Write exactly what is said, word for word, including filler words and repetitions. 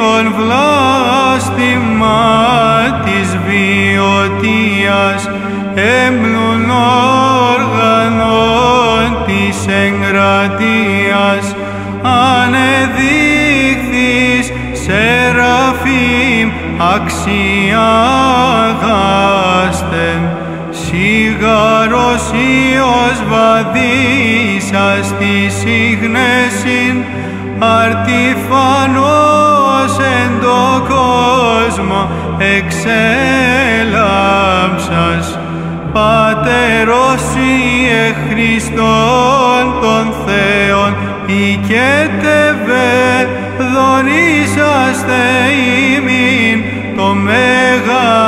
Κύριον βλάστημα της βιωτίας, έμπλουν όργανων της εγκρατείας, ανεδείχθης Σεραφείμ αξιάγαστεν, σιγάρος Υιός βαδίσας της ίγνεσιν, αρτιφανός εν το κόσμο εξέλαμψας, Πατέρος Ιε Χριστόν των Θεών, οικέτευε δωρήσαστε ημίν το μέγα